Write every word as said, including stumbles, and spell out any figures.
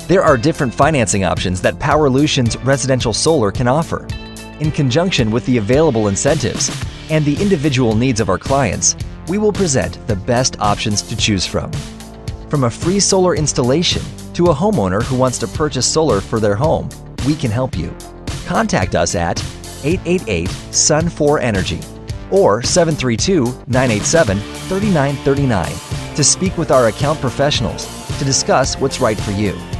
There are different financing options that PowerLution's residential solar can offer. In conjunction with the available incentives and the individual needs of our clients, we will present the best options to choose from. From a free solar installation to a homeowner who wants to purchase solar for their home, we can help you. Contact us at eight eight eight, S U N four Energy or seven three two, nine eight seven, three nine three nine to speak with our account professionals to discuss what's right for you.